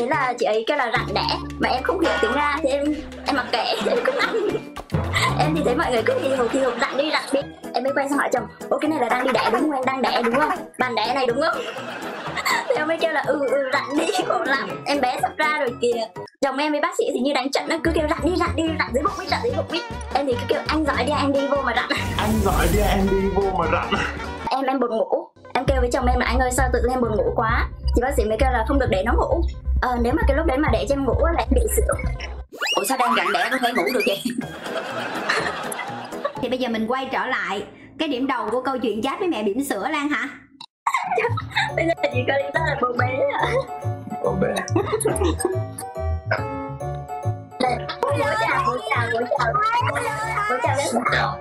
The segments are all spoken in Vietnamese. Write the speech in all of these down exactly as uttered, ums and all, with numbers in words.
thế là chị ấy kêu là rặn đẻ, mà em không hiểu tiếng Nga thì em em mặc kệ, em cứ ăn. Em thì thấy mọi người cứ thì hụt thì hụt rặn đi rặn đi. Em mới quay sang hỏi chồng, ô cái này là đang đi đẻ đúng không, em đang đẻ đúng không, bàn đẻ này đúng không? Thì em mới kêu là ừ ừ rặn đi, khổ lắm, em bé sắp ra rồi kìa. Chồng em với bác sĩ thì như đánh trận, nó cứ kêu rặn đi rặn đi rặn dưới bụng đi rặn dưới bụng đi. Em thì cứ kêu anh giỏi đi anh đi vô mà rặn. Anh giỏi đi anh đi vô mà rặn. Em em buồn ngủ, em kêu với chồng em là anh ơi sao tự nhiên em buồn ngủ quá, thì bác sĩ mới kêu là không được để nó ngủ. Ờ, nếu mà cái lúc đấy mà để cho em ngủ là em bị sữa. Ủa sao đang rặn đẻ có thể ngủ được vậy? Thì bây giờ mình quay trở lại cái điểm đầu của câu chuyện chat với mẹ bỉm sữa Lan hả? Bây giờ chỉ có lý do là bố bé ạ. Bố bé. Bố chào, bố chào, bố chào. Bố chào bé. Xin chào.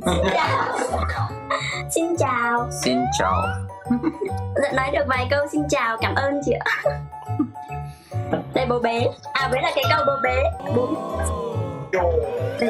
Xin chào. Xin chào. Dạ nói được vài câu xin chào, cảm ơn chị ạ. Đây bố bé. À với là cái câu bố bé. Bố. Đây.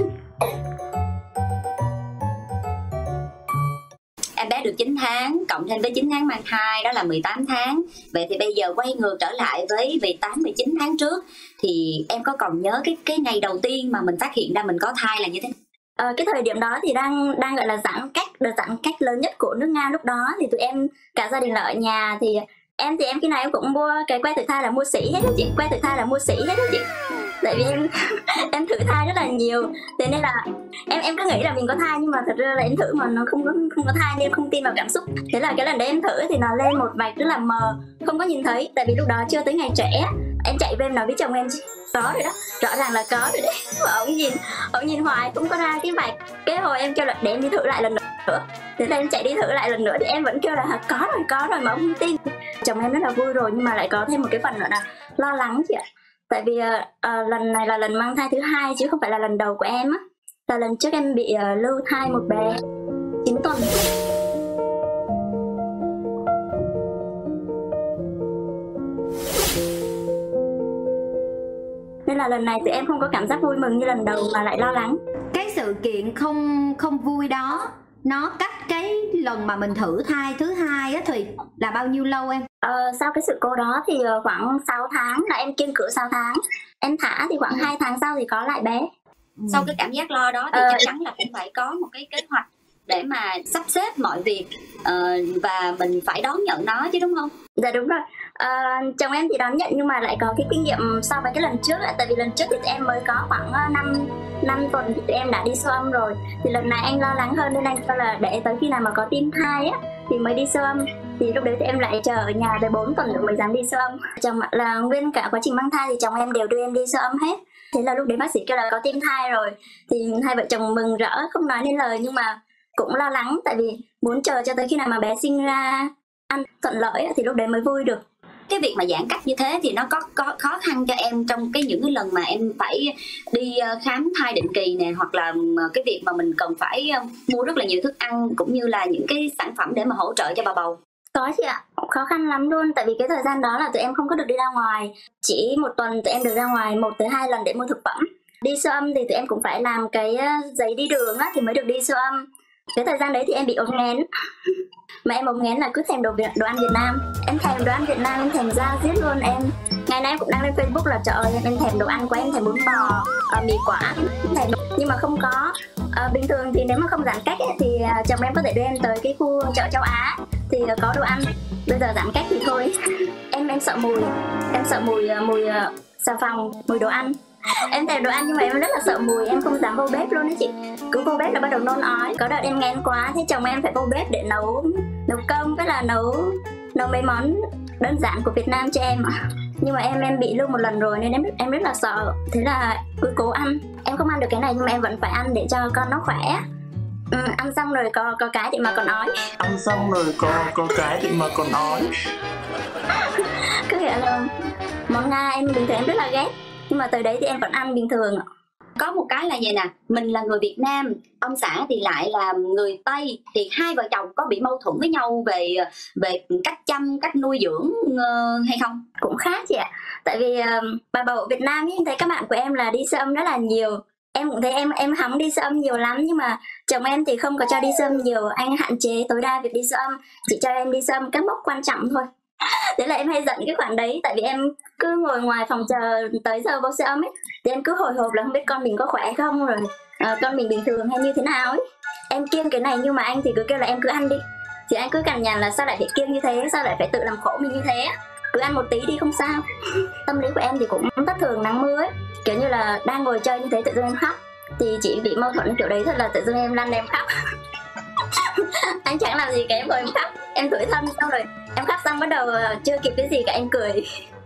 Em bé được chín tháng, cộng thêm với chín tháng mang thai đó là mười tám tháng. Vậy thì bây giờ quay ngược trở lại với mười tám, mười chín tháng trước, thì em có còn nhớ cái cái ngày đầu tiên mà mình phát hiện ra mình có thai là như thế nào? Ờ, cái thời điểm đó thì đang đang gọi là giãn cách, đợt giãn cách lớn nhất của nước Nga lúc đó, thì tụi em cả gia đình là ở nhà. Thì em thì em khi nào em cũng mua cái que thử thai là mua sỉ hết đó chị, que thử thai là mua sỉ hết đó chị. Tại vì em em thử thai rất là nhiều, thế nên là em em cứ nghĩ là mình có thai, nhưng mà thật ra là em thử mà nó không có không có thai nên em không tin vào cảm xúc. Thế là cái lần đấy em thử thì nó lên một vạch rất là mờ, không có nhìn thấy, tại vì lúc đó chưa tới ngày trẻ. Em chạy về em nói với chồng em có rồi đó, rõ ràng là có rồi đấy. Mà ông nhìn ông nhìn hoài không có ra cái vạch. Cái hồi em kêu là để em đi thử lại lần nữa, thế là em chạy đi thử lại lần nữa thì em vẫn kêu là có rồi có rồi mà ông không tin. Chồng em rất là vui rồi, nhưng mà lại có thêm một cái phần nữa là lo lắng chị ạ. Tại vì uh, lần này là lần mang thai thứ hai chứ không phải là lần đầu của em á. Là lần trước em bị uh, lưu thai một bé chín tuần. Nên là lần này thì em không có cảm giác vui mừng như lần đầu mà lại lo lắng. Cái sự kiện không không vui đó nó cách cái lần mà mình thử thai thứ hai á thì là bao nhiêu lâu em? Ờ, sau cái sự cố đó thì khoảng sáu tháng, là em kiêng cữ sáu tháng. Em thả thì khoảng ừ. hai tháng sau thì có lại bé. Ừ. Sau cái cảm giác lo đó thì ờ... chắc chắn là cũng phải có một cái kế hoạch để mà sắp xếp mọi việc uh, và mình phải đón nhận nó chứ đúng không? Dạ đúng rồi. Uh, chồng em thì đón nhận nhưng mà lại có cái kinh nghiệm so với cái lần trước. Tại vì lần trước thì em mới có khoảng năm tuần thì tụi em đã đi siêu âm rồi. Thì lần này anh lo lắng hơn nên anh cho là để tới khi nào mà có tim thai á thì mới đi siêu âm. Thì lúc đấy thì em lại chờ ở nhà tới bốn tuần nữa mới dám đi siêu âm. Chồng là nguyên cả quá trình mang thai thì chồng em đều đưa em đi siêu âm hết. Thế là lúc đấy bác sĩ kêu là có tim thai rồi. Thì hai vợ chồng mừng rỡ không nói nên lời, nhưng mà cũng lo lắng tại vì muốn chờ cho tới khi nào mà bé sinh ra ăn thuận lợi thì lúc đấy mới vui được. Cái việc mà giãn cách như thế thì nó có, có khó khăn cho em trong cái những cái lần mà em phải đi khám thai định kỳ nè, hoặc là cái việc mà mình cần phải mua rất là nhiều thức ăn cũng như là những cái sản phẩm để mà hỗ trợ cho bà bầu? Có chị ạ, khó khăn lắm luôn. Tại vì cái thời gian đó là tụi em không có được đi ra ngoài. Chỉ một tuần tụi em được ra ngoài một tới hai lần để mua thực phẩm. Đi siêu âm thì tụi em cũng phải làm cái giấy đi đường á, thì mới được đi siêu âm. Cái thời gian đấy thì em bị ốm nghén. Mà em ốm nghén là cứ thèm đồ, Việt, đồ ăn Việt Nam. Em thèm đồ ăn Việt Nam, em thèm da diết luôn em. Ngày nay em cũng đăng lên Facebook là trời ơi em thèm đồ ăn của em, thèm bún bò, uh, mì quả, thèm đồ... nhưng mà không có. Uh, bình thường thì nếu mà không giãn cách ấy, thì uh, chồng em có thể đưa em tới cái khu chợ châu Á thì uh, có đồ ăn. Bây giờ giãn cách thì thôi. em em sợ mùi, em sợ mùi uh, mùi uh, xà phòng, mùi đồ ăn. Em thèm đồ ăn nhưng mà em rất là sợ mùi, em không dám vô bếp luôn đấy chị. Cứ vô bếp là bắt đầu nôn ói. Có đợt em nghén quá, thế chồng em phải vô bếp để nấu nấu cơm, với là nấu nấu mấy món đơn giản của Việt Nam cho em. Nhưng mà em em bị lưu một lần rồi nên em em rất là sợ. Thế là cứ cố ăn. Em không ăn được cái này nhưng mà em vẫn phải ăn để cho con nó khỏe. Ừ, ăn xong rồi có có cái thì mà còn ói. Ăn xong rồi có có cái thì mà còn ói. Cứ nghĩa là món Nga em bình thường em rất là ghét, nhưng mà từ đấy thì em vẫn ăn bình thường. Có một cái là vậy nè, mình là người Việt Nam, ông xã thì lại là người Tây, thì hai vợ chồng có bị mâu thuẫn với nhau về về cách chăm, cách nuôi dưỡng uh, hay không? Cũng khác chị ạ. Tại vì uh, bà bầu Việt Nam ấy, em thấy các bạn của em là đi siêu âm rất là nhiều. Em cũng thấy em em hóng đi siêu âm nhiều lắm, nhưng mà chồng em thì không có cho đi siêu âm nhiều. Anh hạn chế tối đa việc đi siêu âm, chỉ cho em đi siêu âm các mốc quan trọng thôi. Thế là em hay giận cái khoản đấy, tại vì em cứ ngồi ngoài phòng chờ tới giờ vô siêu âm ấy, thì em cứ hồi hộp là không biết con mình có khỏe không, rồi uh, con mình bình thường hay như thế nào ấy. Em kiêng cái này nhưng mà anh thì cứ kêu là em cứ ăn đi, thì anh cứ cằn nhằn là sao lại phải kiêng như thế, sao lại phải tự làm khổ mình như thế, cứ ăn một tí đi không sao. Tâm lý của em thì cũng thất thường nắng mưa ấy, kiểu như là đang ngồi chơi như thế tự dưng em khóc, thì chỉ bị mâu thuẫn kiểu đấy thật là tự dưng em lăn em khóc. Anh chẳng làm gì cả em ngồi em khóc, em tủi thân, xong rồi em khóc xong bắt đầu chưa kịp cái gì cả anh cười.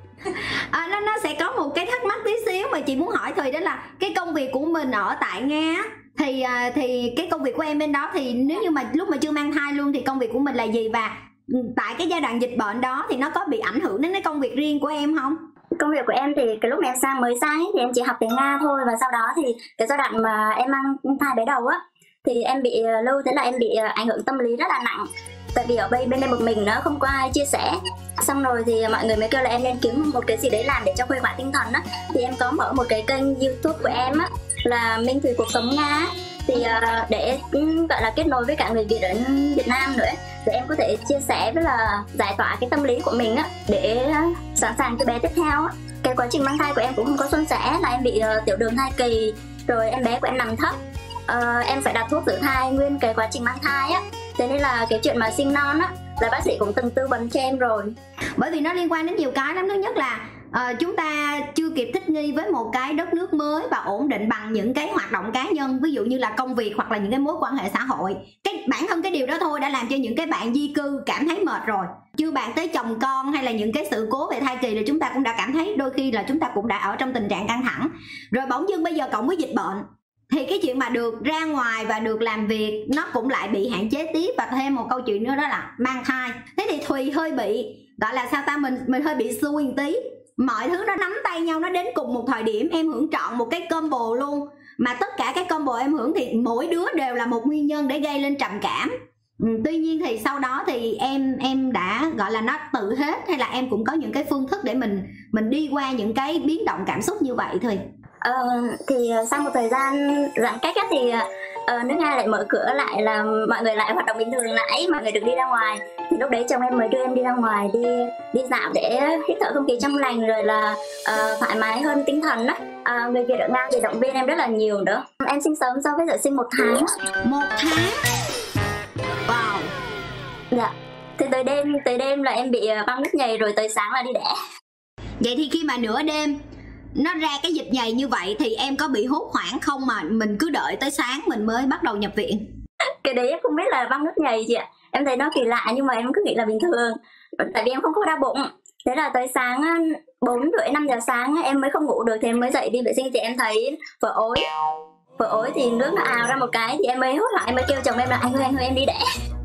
À, nó, nó sẽ có một cái thắc mắc tí xíu mà chị muốn hỏi Thùy, đó là cái công việc của mình ở tại Nga thì thì cái công việc của em bên đó thì nếu như mà lúc mà chưa mang thai luôn thì công việc của mình là gì, và tại cái giai đoạn dịch bệnh đó thì nó có bị ảnh hưởng đến cái công việc riêng của em không? Công việc của em thì cái lúc mà em sang mới sang ấy, thì em chỉ học tiếng Nga thôi, và sau đó thì cái giai đoạn mà em mang thai bé đầu á thì em bị lâu, thế là em bị ảnh hưởng tâm lý rất là nặng, tại vì ở bên bên đây một mình nữa, không có ai chia sẻ. Xong rồi thì mọi người mới kêu là em nên kiếm một cái gì đấy làm để cho khuây khỏa tinh thần á, thì em có mở một cái kênh YouTube của em á là Minh Thùy Cuộc Sống Nga, thì uh, để um, gọi là kết nối với cả người Việt ở Việt Nam nữa, để em có thể chia sẻ với là giải tỏa cái tâm lý của mình á, để uh, sẵn sàng cái bé tiếp theo á. Cái quá trình mang thai của em cũng không có suôn sẻ, là em bị uh, tiểu đường thai kỳ, rồi em bé của em nằm thấp, uh, em phải đặt thuốc giữ thai nguyên cái quá trình mang thai á, thế nên là cái chuyện mà sinh non á là bác sĩ cũng từng tư vấn cho em rồi. Bởi vì nó liên quan đến nhiều cái lắm. Thứ nhất là uh, chúng ta chưa kịp thích nghi với một cái đất nước mới và ổn định bằng những cái hoạt động cá nhân, ví dụ như là công việc hoặc là những cái mối quan hệ xã hội. Cái bản thân cái điều đó thôi đã làm cho những cái bạn di cư cảm thấy mệt rồi, chưa bàn tới chồng con hay là những cái sự cố về thai kỳ là chúng ta cũng đã cảm thấy đôi khi là chúng ta cũng đã ở trong tình trạng căng thẳng rồi. Bỗng dưng bây giờ cộng với dịch bệnh thì cái chuyện mà được ra ngoài và được làm việc nó cũng lại bị hạn chế tiếp. Và thêm một câu chuyện nữa đó là mang thai. Thế thì Thùy hơi bị gọi là sao ta, mình mình hơi bị xui một tí, mọi thứ nó nắm tay nhau, nó đến cùng một thời điểm. Em hưởng trọn một cái combo luôn, mà tất cả các combo em hưởng thì mỗi đứa đều là một nguyên nhân để gây lên trầm cảm. Ừ, tuy nhiên thì sau đó thì em em đã gọi là nó tự hết, hay là em cũng có những cái phương thức để mình mình đi qua những cái biến động cảm xúc như vậy thôi? Ờ, thì sau một thời gian giãn cách á, thì uh, nước Nga lại mở cửa lại, là mọi người lại hoạt động bình thường lại, mọi người được đi ra ngoài. Thì lúc đấy chồng em mới đưa em đi ra ngoài, đi đi dạo để hít thở không khí trong lành, rồi là uh, thoải mái hơn tinh thần á. Uh, người Việt ở Nga thì động viên em rất là nhiều nữa. Em sinh sớm so với giờ sinh một tháng. Một tháng? Wow. Dạ. Thì tới đêm tới đêm là em bị băng nước nhầy, rồi tới sáng là đi đẻ. Vậy thì khi mà nửa đêm nó ra cái dịch nhầy như vậy thì em có bị hốt hoảng không, mà mình cứ đợi tới sáng mình mới bắt đầu nhập viện? Cái đấy em không biết là băng nước nhầy chị ạ. Em thấy nó kỳ lạ nhưng mà em cứ nghĩ là bình thường, tại vì em không có đau bụng. Thế là tới sáng bốn rưỡi năm giờ sáng em mới không ngủ được, thì em mới dậy đi vệ sinh thì em thấy vỡ ối. Vỡ ối thì nước nó ào ra một cái, thì em mới hốt hoảng, em mới kêu chồng em là anh ơi anh ơi em đi đẻ.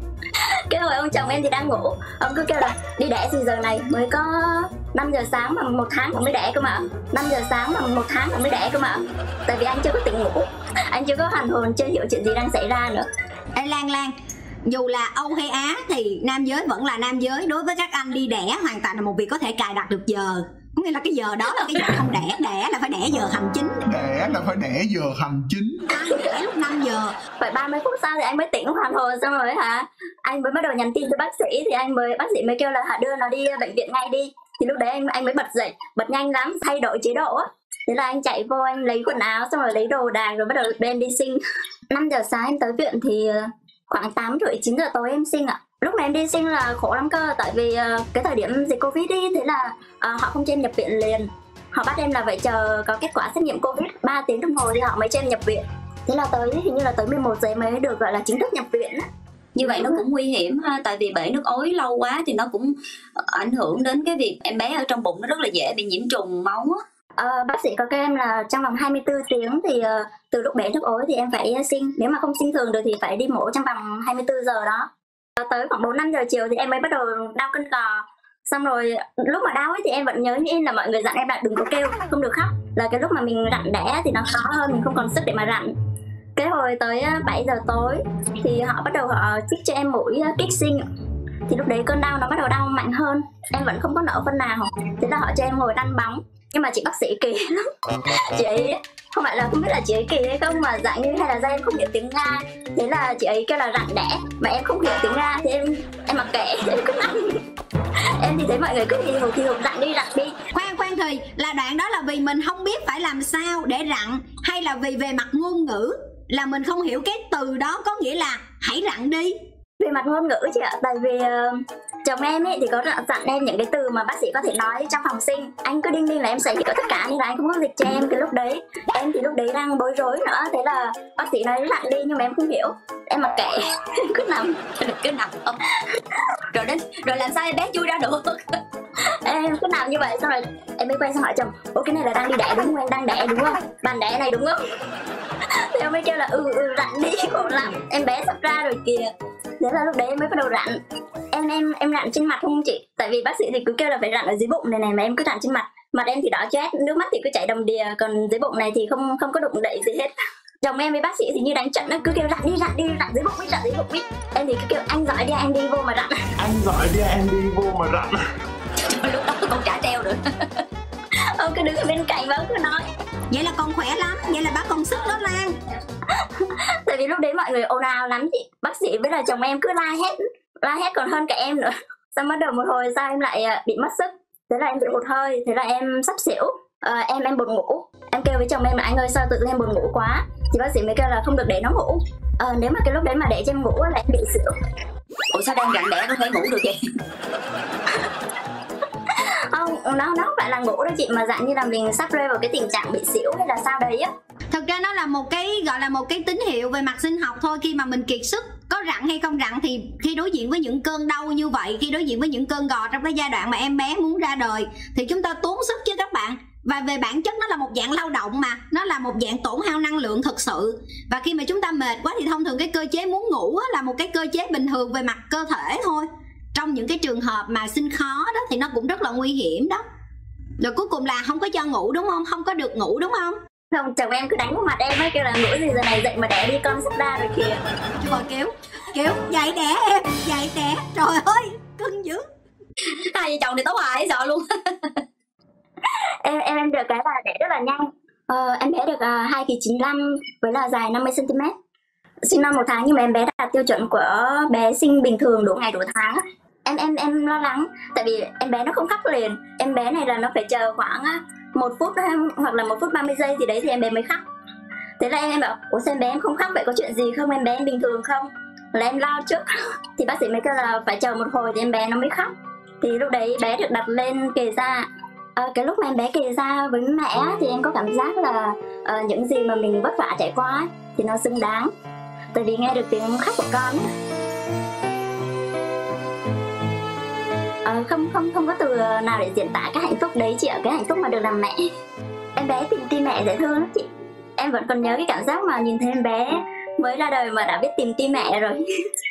Cái hồi ông chồng em thì đang ngủ, ông cứ kêu là đi đẻ gì giờ này, mới có năm giờ sáng mà một tháng mà mới đẻ cơ mà, năm giờ sáng mà một tháng mà mới đẻ cơ mà. Tại vì anh chưa có tỉnh ngủ, anh chưa có hoàn hồn, chưa hiểu chuyện gì đang xảy ra nữa. Ê Lan Lan, dù là Âu hay Á thì nam giới vẫn là nam giới. Đối với các anh, đi đẻ hoàn toàn là một việc có thể cài đặt được giờ. Có nghĩa là cái giờ đó là cái giờ không đẻ, đẻ là phải đẻ giờ hành chính. Đẻ là phải đẻ giờ hành chính. Anh đẻ lúc năm giờ. Phải ba mươi phút sau thì anh mới tỉnh hoàn hồn, xong rồi hả, anh mới bắt đầu nhắn tin cho bác sĩ, thì anh mới bác sĩ mới kêu là hả đưa nó đi bệnh viện ngay đi. Thì lúc đấy anh anh mới bật dậy, bật nhanh lắm, thay đổi chế độ á. Thế là anh chạy vô, anh lấy quần áo xong rồi lấy đồ đạc, rồi bắt đầu đem đi sinh. Năm giờ sáng em tới viện thì khoảng tám rưỡi chín giờ tối em sinh ạ. Lúc mà em đi sinh là khổ lắm cơ, tại vì uh, cái thời điểm dịch Covid đi, thế là uh, họ không cho em nhập viện liền. Họ bắt em là phải chờ có kết quả xét nghiệm Covid ba tiếng đồng hồ thì họ mới cho em nhập viện. Thế là tới hình như là tới mười một giờ mới được gọi là chính thức nhập viện á. Như vậy nó cũng nguy hiểm ha, tại vì bể nước ối lâu quá thì nó cũng ảnh hưởng đến cái việc em bé ở trong bụng nó rất là dễ bị nhiễm trùng máu á. Uh, bác sĩ có kêu em là trong vòng hai mươi tư tiếng thì uh, từ lúc bể nước ối thì em phải sinh. Nếu mà không sinh thường được thì phải đi mổ trong vòng hai mươi tư giờ đó. Tới khoảng bốn năm giờ chiều thì em mới bắt đầu đau cân cò. Xong rồi lúc mà đau ấy thì em vẫn nhớ như là mọi người dặn em là đừng có kêu, không được khóc. Là cái lúc mà mình rặn đẻ thì nó khó hơn, mình không còn sức để mà rặn. Cái hồi tới bảy giờ tối thì họ bắt đầu họ chích cho em mũi kích sinh. Thì lúc đấy cơn đau nó bắt đầu đau mạnh hơn, em vẫn không có nở phân nào. Thế là họ cho em ngồi lăn bóng. Nhưng mà chị bác sĩ kỳ lắm. Chị ấy không phải là không biết là chị ấy kỳ hay không, mà dạng như hay là do em không hiểu tiếng Nga, thế là chị ấy kêu là rặn đẻ mà em không hiểu tiếng Nga thì em em mặc kệ, em cứ nằm. Em thì thấy mọi người cứ thì hụt thì hụt rặn đi rặn đi. Khoan khoan thì là đoạn đó là vì mình không biết phải làm sao để rặn, hay là vì về mặt ngôn ngữ là mình không hiểu cái từ đó có nghĩa là hãy rặn đi? Về mặt ngôn ngữ chị ạ, tại vì uh, chồng em ấy thì có dặn em những cái từ mà bác sĩ có thể nói trong phòng sinh, anh cứ đinh ninh là em sẽ hiểu tất cả, nên là anh không có dịch cho em cái lúc đấy. Em thì lúc đấy đang bối rối nữa, thế là bác sĩ nói rặn đi nhưng mà em không hiểu, em mặc kệ. Cứ nằm cứ nằm không rồi đến rồi làm sao em bé chui ra được? Em cứ nằm như vậy, xong rồi em mới quay sang hỏi chồng, ủa cái này là đang đi đẻ đúng không, em đang đẻ đúng không, bàn đẻ này đúng không? Thì ông mới kêu là ừ ừ rặn đi, khổ lắm, em bé sắp ra rồi kìa. Thế là lúc đấy em mới bắt đầu rặn. Em em em rặn trên mặt không chị? Tại vì bác sĩ thì cứ kêu là phải rặn ở dưới bụng này này, mà em cứ rặn trên mặt. Mặt em thì đỏ chét, nước mắt thì cứ chảy đầm đìa, còn dưới bụng này thì không không có đụng đậy gì hết. Chồng em với bác sĩ thì như đánh trận, nó cứ kêu rặn đi rặn đi, rặn dưới bụng đi, rặn dưới bụng đi. Em thì cứ kêu anh giỏi đi, anh đi vô mà rặn. Anh giỏi đi, em đi vô mà rặn. Lúc đó con chả treo được. Ông cứ đứng ở bên cạnh và ông cứ nói. Vậy là con khỏe lắm, vậy là bác còn sức đó Lan. Tại vì lúc đấy mọi người ồn ào lắm chị. Bác sĩ với là chồng em cứ la hét, la hét còn hơn cả em nữa. Xong bắt đầu một hồi sau em lại bị mất sức. Thế là em bị hụt hơi, thế là em sắp xỉu. à, Em em buồn ngủ. Em kêu với chồng em là anh ơi sao tự nhiên em buồn ngủ quá. Thì bác sĩ mới kêu là không được để nó ngủ. à, Nếu mà cái lúc đấy mà để cho em ngủ là em bị xỉu. Ủa sao đang rặn đẻ có thể ngủ được vậy? Không, nó, nó không phải là ngủ đâu chị, mà dạng như là mình sắp rơi vào cái tình trạng bị xỉu hay là sao đấy á. Thực ra nó là một cái gọi là một cái tín hiệu về mặt sinh học thôi. Khi mà mình kiệt sức, có rặn hay không rặn thì khi đối diện với những cơn đau như vậy, khi đối diện với những cơn gò trong cái giai đoạn mà em bé muốn ra đời thì chúng ta tốn sức chứ các bạn. Và về bản chất nó là một dạng lao động mà, nó là một dạng tổn hao năng lượng thực sự. Và khi mà chúng ta mệt quá thì thông thường cái cơ chế muốn ngủ là một cái cơ chế bình thường về mặt cơ thể thôi. Trong những cái trường hợp mà sinh khó đó thì nó cũng rất là nguy hiểm đó. Rồi cuối cùng là không có cho ngủ đúng không? Không có được ngủ đúng không? Không, chồng em cứ đánh vào mặt em ấy, kêu là ngủ gì giờ này dậy mà đẻ đi, con sắp ra rồi kìa. Rồi kéo, kéo, dậy đẻ em, dậy đẻ. Trời ơi, cưng dữ. Hai vợ chồng này tấu hài sợ luôn. em, em em được cái là đẻ rất là nhanh. ờ, Em bé được uh, hai ki chín mươi lăm với là dài năm mươi xăng ti mét. Sinh non một tháng nhưng mà em bé đạt tiêu chuẩn của bé sinh bình thường đủ ngày đủ tháng. Em em em lo lắng, tại vì em bé nó không khóc liền. Em bé này là nó phải chờ khoảng một phút hoặc là một phút ba mươi giây gì đấy thì em bé mới khóc. Thế là em em bảo, ủa sao em bé em không khóc vậy, có chuyện gì không, em bé em bình thường không? Là em lo trước. Thì bác sĩ mới kêu là phải chờ một hồi thì em bé nó mới khóc. Thì lúc đấy bé được đặt lên kề da. À, cái lúc mà em bé kề da với mẹ thì em có cảm giác là uh, những gì mà mình vất vả trải qua ấy, thì nó xứng đáng. Tại vì nghe được tiếng khóc của con ấy. À, không không không có từ nào để diễn tả cái hạnh phúc đấy chị ạ, cái hạnh phúc mà được làm mẹ. Em bé tìm tim mẹ dễ thương lắm chị. Em vẫn còn nhớ cái cảm giác mà nhìn thấy em bé mới ra đời mà đã biết tìm tim mẹ rồi.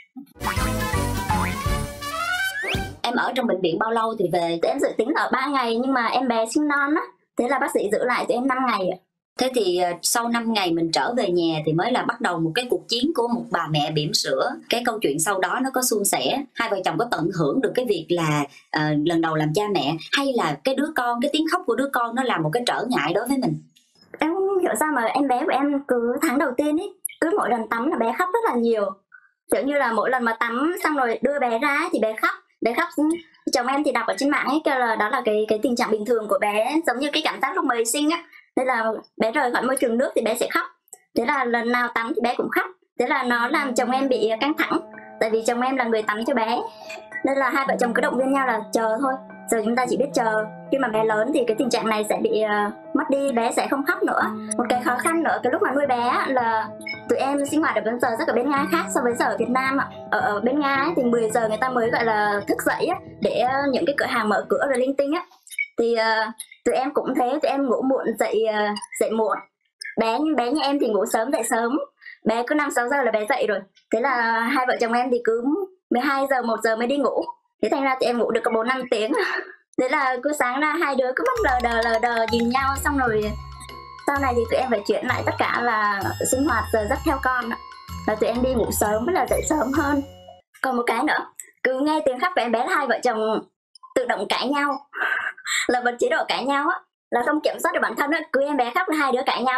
Em ở trong bệnh viện bao lâu thì về? Tụi em dự tính ở ba ngày nhưng mà em bé sinh non á, thế là bác sĩ giữ lại tụi em năm ngày ạ. Thế thì sau năm ngày mình trở về nhà thì mới là bắt đầu một cái cuộc chiến của một bà mẹ bỉm sữa. Cái câu chuyện sau đó nó có suôn sẻ, hai vợ chồng có tận hưởng được cái việc là uh, lần đầu làm cha mẹ, hay là cái đứa con, cái tiếng khóc của đứa con nó là một cái trở ngại đối với mình? Em không hiểu sao mà em bé của em cứ tháng đầu tiên ấy, cứ mỗi lần tắm là bé khóc rất là nhiều. Kiểu như là mỗi lần mà tắm xong rồi đưa bé ra thì bé khóc. Bé khóc, chồng em thì đọc ở trên mạng ấy kêu là đó là cái cái tình trạng bình thường của bé, giống như cái cảm giác lúc mới sinh á. Nên là bé rời khỏi môi trường nước thì bé sẽ khóc. Thế là lần nào tắm thì bé cũng khóc. Thế là nó làm chồng em bị căng thẳng. Tại vì chồng em là người tắm cho bé. Nên là hai vợ chồng cứ động viên nhau là chờ thôi. Giờ chúng ta chỉ biết chờ. Khi mà bé lớn thì cái tình trạng này sẽ bị uh, mất đi, bé sẽ không khóc nữa. Một cái khó khăn nữa cái lúc mà nuôi bé là tụi em sinh hoạt ở bên giờ rất ở bên Nga khác so với giờ ở Việt Nam ạ. Ở, ở bên Nga ấy, thì mười giờ người ta mới gọi là thức dậy á, để uh, những cái cửa hàng mở cửa rồi linh tinh á. Thì uh, tụi em cũng thế, tụi em ngủ muộn dậy uh, dậy muộn. Bé bé như em thì ngủ sớm dậy sớm. Bé cứ năm sáu giờ là bé dậy rồi. Thế là hai vợ chồng em thì cứ mười hai giờ một giờ mới đi ngủ. Thế thành ra tụi em ngủ được có bốn năm tiếng. Thế là cứ sáng ra hai đứa cứ bắt lờ đờ lờ đờ nhìn nhau. Xong rồi sau này thì tụi em phải chuyển lại tất cả là sinh hoạt giờ giấc theo con. Là tụi em đi ngủ sớm với là dậy sớm hơn. Còn một cái nữa, cứ nghe tiếng khóc của em bé là hai vợ chồng tự động cãi nhau. Là bật chế độ cãi nhau á, là không kiểm soát được bản thân á. Cứ em bé khóc là hai đứa cãi nhau.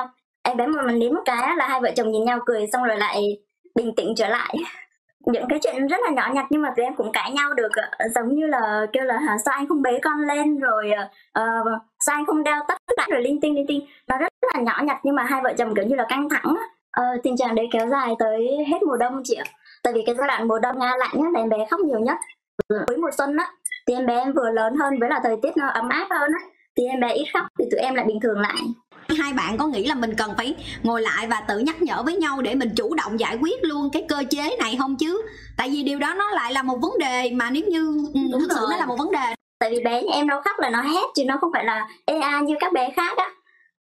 em bé mà mình đến một cái là hai vợ chồng nhìn nhau cười xong rồi lại bình tĩnh trở lại. Những cái chuyện rất là nhỏ nhặt nhưng mà tụi em cũng cãi nhau được, giống như là kêu là sao anh không bế con lên, rồi uh, sao anh không đeo tất cả, rồi linh tinh linh tinh. Nó rất là nhỏ nhặt nhưng mà hai vợ chồng kiểu như là căng thẳng. Uh, tình trạng đấy kéo dài tới hết mùa đông chị ạ. Tại vì cái giai đoạn mùa đông Nga lạnh á, là em bé khóc nhiều nhất. Cuối mùa xuân á thì em bé em vừa lớn hơn với là thời tiết nó ấm áp hơn á, thì em bé ít khóc thì tụi em lại bình thường lại. Hai bạn có nghĩ là mình cần phải ngồi lại và tự nhắc nhở với nhau để mình chủ động giải quyết luôn cái cơ chế này không chứ? Tại vì điều đó nó lại là một vấn đề mà nếu như Đúng thực sự rồi. nó là một vấn đề. Tại vì bé nhà em đâu khóc là nó hét chứ nó không phải là ê a như các bé khác á.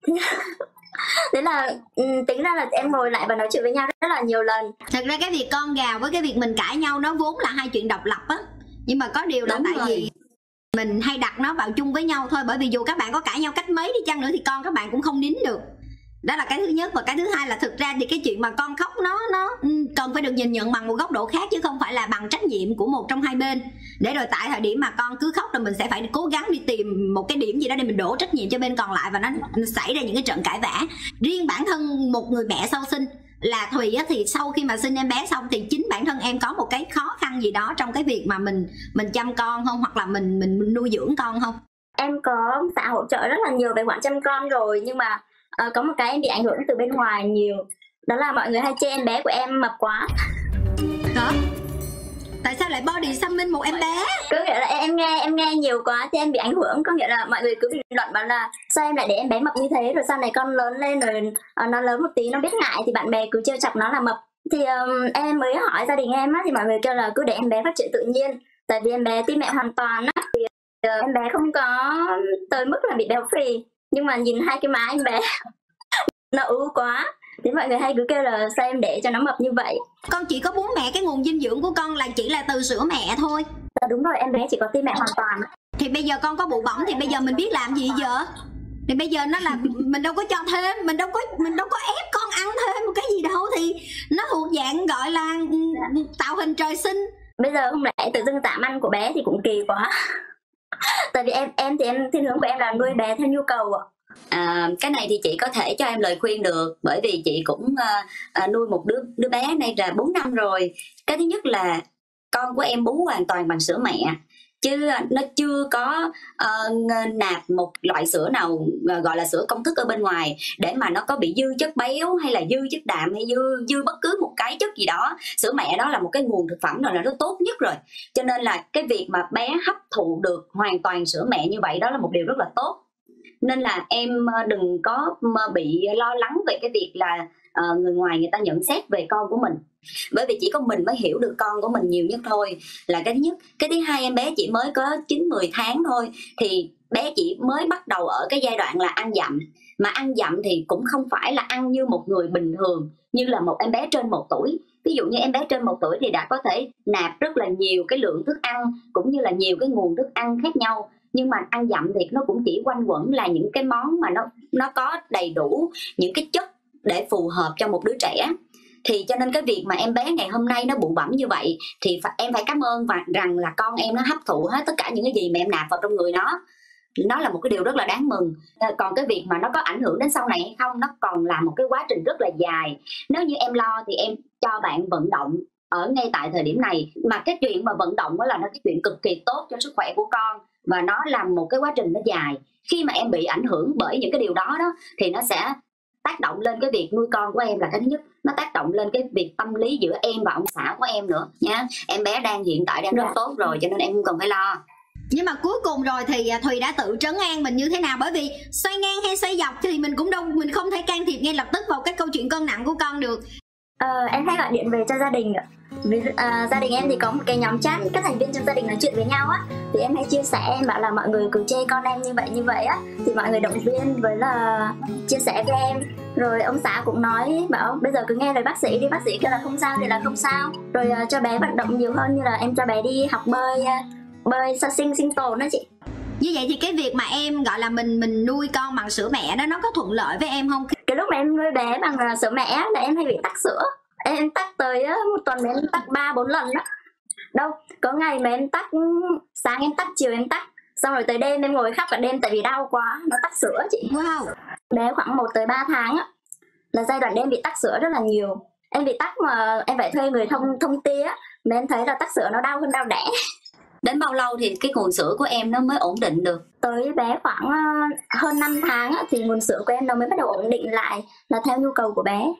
Thế là tính ra là em ngồi lại và nói chuyện với nhau rất là nhiều lần. Thật ra cái việc con gào với cái việc mình cãi nhau nó vốn là hai chuyện độc lập á, nhưng mà có điều là Đúng tại rồi. vì mình hay đặt nó vào chung với nhau thôi, bởi vì dù các bạn có cãi nhau cách mấy đi chăng nữa thì con các bạn cũng không nín được. Đó là cái thứ nhất. Và cái thứ hai là thực ra thì cái chuyện mà con khóc nó nó cần phải được nhìn nhận bằng một góc độ khác, chứ không phải là bằng trách nhiệm của một trong hai bên, để rồi tại thời điểm mà con cứ khóc là mình sẽ phải cố gắng đi tìm một cái điểm gì đó để mình đổ trách nhiệm cho bên còn lại và nó xảy ra những cái trận cãi vã. Riêng bản thân một người mẹ sau sinh là Thùy á, thì sau khi mà sinh em bé xong thì chính bản thân em có một cái khó khăn gì đó trong cái việc mà mình mình chăm con không, hoặc là mình mình, mình nuôi dưỡng con không? Em có xã hỗ trợ rất là nhiều về khoản chăm con rồi, nhưng mà uh, có một cái em bị ảnh hưởng từ bên ngoài nhiều, đó là mọi người hay chê em bé của em mập quá. Hả? Tại sao lại body shaming một em bé? Có nghĩa là em nghe em nghe nhiều quá thì em bị ảnh hưởng. Có nghĩa là mọi người cứ bình luận bảo là sao em lại để em bé mập như thế, rồi sau này con lớn lên rồi uh, nó lớn một tí nó biết ngại thì bạn bè cứ trêu chọc nó là mập. Thì um, em mới hỏi gia đình em á, thì mọi người kêu là cứ để em bé phát triển tự nhiên, tại vì em bé tim mẹ hoàn toàn á, thì uh, em bé không có tới mức là bị béo phì, nhưng mà nhìn hai cái má em bé nó ú quá thì mọi người hay cứ kêu là sao em để cho nó mập như vậy. Con chỉ có bú mẹ, cái nguồn dinh dưỡng của con là chỉ là từ sữa mẹ thôi. Dạ, đúng rồi, em bé chỉ có tim mẹ hoàn toàn. Thì bây giờ con có bụ bỏng thì bây giờ mình biết làm gì giờ? Thì bây giờ nó là mình đâu có cho thêm, mình đâu có mình đâu có ép con ăn thêm một cái gì đâu, thì nó thuộc dạng gọi là tạo hình trời sinh. Bây giờ không lẽ tự dưng giảm ăn của bé thì cũng kỳ quá. Tại vì em em thì em thiên hướng của em là nuôi bé theo nhu cầu ạ. À, cái này thì chị có thể cho em lời khuyên được, bởi vì chị cũng uh, uh, nuôi một đứa đứa bé nay là bốn năm rồi. Cái thứ nhất là con của em bú hoàn toàn bằng sữa mẹ, chứ nó chưa có uh, nạp một loại sữa nào uh, gọi là sữa công thức ở bên ngoài để mà nó có bị dư chất béo hay là dư chất đạm hay dư dư bất cứ một cái chất gì đó. Sữa mẹ đó là một cái nguồn thực phẩm rồi, là nó tốt nhất rồi. Cho nên là cái việc mà bé hấp thụ được hoàn toàn sữa mẹ như vậy đó là một điều rất là tốt. Nên là em đừng có bị lo lắng về cái việc là uh, người ngoài người ta nhận xét về con của mình, bởi vì chỉ có mình mới hiểu được con của mình nhiều nhất thôi, là cái thứ nhất. Cái thứ hai, em bé chỉ mới có chín mười tháng thôi, thì bé chỉ mới bắt đầu ở cái giai đoạn là ăn dặm. Mà ăn dặm thì cũng không phải là ăn như một người bình thường, như là một em bé trên một tuổi. Ví dụ như em bé trên một tuổi thì đã có thể nạp rất là nhiều cái lượng thức ăn, cũng như là nhiều cái nguồn thức ăn khác nhau. Nhưng mà ăn dặm thì nó cũng chỉ quanh quẩn là những cái món mà nó nó có đầy đủ những cái chất để phù hợp cho một đứa trẻ. Thì cho nên cái việc mà em bé ngày hôm nay nó bụ bẫm như vậy thì phải, em phải cảm ơn và rằng là con em nó hấp thụ hết tất cả những cái gì mà em nạp vào trong người nó. Nó là một cái điều rất là đáng mừng. Còn cái việc mà nó có ảnh hưởng đến sau này hay không, nó còn là một cái quá trình rất là dài. Nếu như em lo thì em cho bạn vận động ở ngay tại thời điểm này. Mà cái chuyện mà vận động đó là nó cái chuyện cực kỳ tốt cho sức khỏe của con, và nó là một cái quá trình nó dài. Khi mà em bị ảnh hưởng bởi những cái điều đó đó thì nó sẽ tác động lên cái việc nuôi con của em là cái thứ nhất. Nó tác động lên cái việc tâm lý giữa em và ông xã của em nữa nha. Em bé đang hiện tại đang rất tốt rồi, cho nên em không cần phải lo. Nhưng mà cuối cùng rồi thì Thùy đã tự trấn an mình như thế nào? Bởi vì xoay ngang hay xoay dọc thì mình cũng đâu, mình không thể can thiệp ngay lập tức vào cái câu chuyện cân nặng của con được. Ờ, em hay gọi điện về cho gia đình ạ. Vì à, gia đình em thì có một cái nhóm chat, các thành viên trong gia đình nói chuyện với nhau á, thì em hay chia sẻ, em bảo là mọi người cứ chê con em như vậy như vậy á, thì mọi người động viên với là chia sẻ với em. Rồi ông xã cũng nói bảo bây giờ cứ nghe lời bác sĩ đi, bác sĩ kêu là không sao thì là không sao. Rồi uh, cho bé vận động nhiều hơn, như là em cho bé đi học bơi, uh, bơi sơ sinh sinh tồn đó chị. Như vậy thì cái việc mà em gọi là mình mình nuôi con bằng sữa mẹ đó, nó có thuận lợi với em không? Cái lúc mà em nuôi bé bằng uh, sữa mẹ là em hay bị tắc sữa. Em tắc tới uh, một tuần em tắc ba bốn lần đó. Đâu, có ngày mà em tắc, sáng em tắc, chiều em tắc, xong rồi tới đêm em ngồi khóc cả đêm tại vì đau quá, nó tắc sữa chị. Wow. Bé khoảng một tới ba tháng á, là giai đoạn em bị tắc sữa rất là nhiều. Em bị tắc mà em phải thuê người thông thông tia, mà em thấy là tắc sữa nó đau hơn đau đẻ. Đến bao lâu thì cái nguồn sữa của em nó mới ổn định được? Tới bé khoảng uh, hơn năm tháng á, thì nguồn sữa của em nó mới bắt đầu ổn định lại, là theo nhu cầu của bé.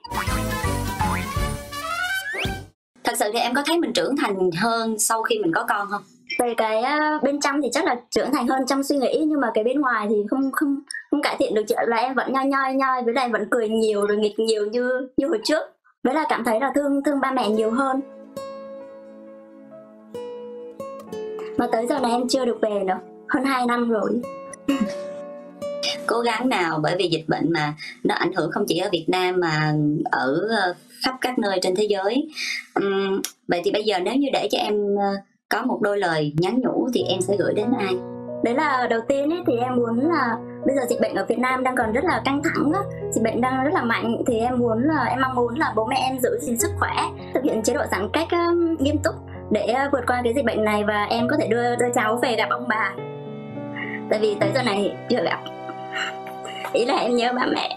Thật sự thì em có thấy mình trưởng thành hơn sau khi mình có con không? Về cái uh, bên trong thì chắc là trưởng thành hơn trong suy nghĩ, nhưng mà cái bên ngoài thì không không không cải thiện được, chuyện là em vẫn nhoi nhoi nhoi, với lại vẫn cười nhiều rồi nghịch nhiều như như hồi trước, với là cảm thấy là thương thương ba mẹ nhiều hơn. Mà tới giờ này em chưa được về nữa, hơn hai năm rồi. Cố gắng nào, bởi vì dịch bệnh mà nó ảnh hưởng không chỉ ở Việt Nam mà ở khắp các nơi trên thế giới. uhm, Vậy thì bây giờ nếu như để cho em có một đôi lời nhắn nhủ thì em sẽ gửi đến ai? Đấy là đầu tiên ấy, thì em muốn là bây giờ dịch bệnh ở Việt Nam đang còn rất là căng thẳng á, dịch bệnh đang rất là mạnh, thì em muốn là em mong muốn là bố mẹ em giữ gìn sức khỏe, thực hiện chế độ giãn cách uh, nghiêm túc để uh, vượt qua cái dịch bệnh này, và em có thể đưa đưa cháu về gặp ông bà, tại vì tới giờ này chưa gặp. Ý là em nhớ ba mẹ.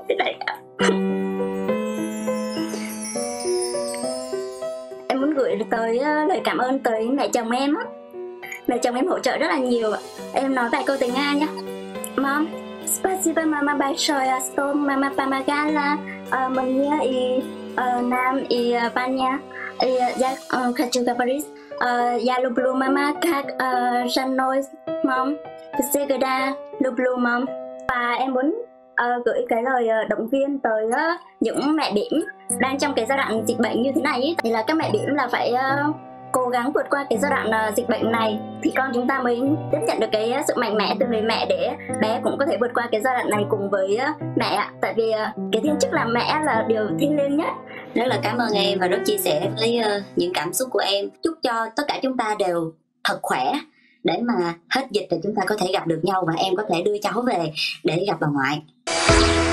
Em muốn gửi tới uh, lời cảm ơn tới mẹ chồng em á. Mẹ chồng em hỗ trợ rất là nhiều. Em nói vài câu tiếng Nga nhé. Mom, спасибо mama большое, что mama помогала мне и нам и Vanya. Я хочу говорить, я люблю мама как женой, mom. Всегда люблю mom. Và em muốn uh, gửi cái lời động viên tới uh, những mẹ bỉm đang trong cái giai đoạn dịch bệnh như thế này ý. Thì là các mẹ bỉm là phải uh, cố gắng vượt qua cái giai đoạn uh, dịch bệnh này, thì con chúng ta mới tiếp nhận được cái uh, sự mạnh mẽ từ người mẹ, để bé cũng có thể vượt qua cái giai đoạn này cùng với uh, mẹ ạ. Tại vì uh, cái thiên chức làm mẹ là điều thiêng liêng nhất. Rất là cảm ơn em và rất chia sẻ với uh, những cảm xúc của em. Chúc cho tất cả chúng ta đều thật khỏe, để mà hết dịch thì chúng ta có thể gặp được nhau và em có thể đưa cháu về để gặp bà ngoại.